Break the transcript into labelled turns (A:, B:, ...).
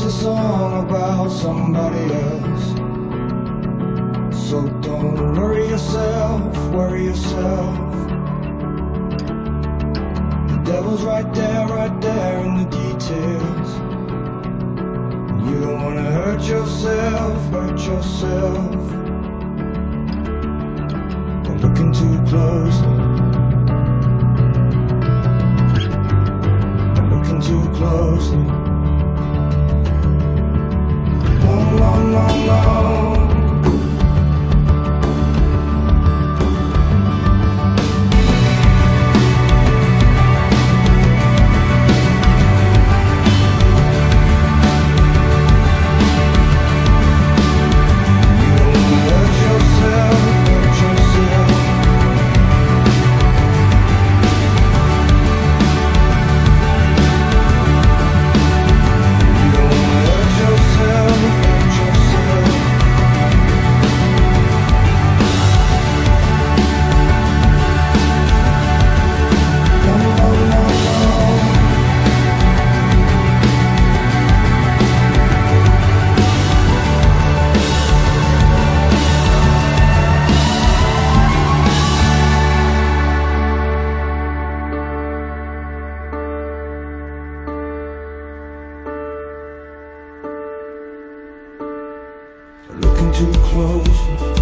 A: a song about somebody else. So don't worry yourself, worry yourself. The devil's right there in the details. You don't wanna hurt yourself, hurt yourself. By looking too closely, by looking too closely. Long, long, long, long. Looking too close.